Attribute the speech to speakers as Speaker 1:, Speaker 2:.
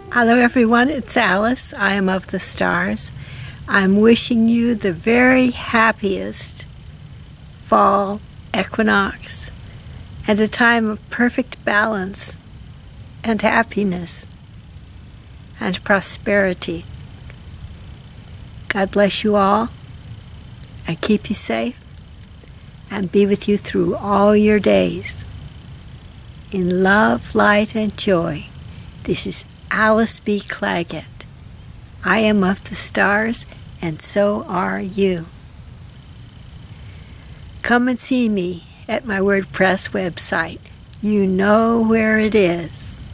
Speaker 1: Hello everyone, it's Alice. I am of the stars. I'm wishing you the very happiest fall equinox and a time of perfect balance and happiness and prosperity. God bless you all and keep you safe and be with you through all your days. In love, light, and joy, this is Alice B. Clagett. I am of the stars, and so are you. Come and see me at my WordPress website. You know where it is.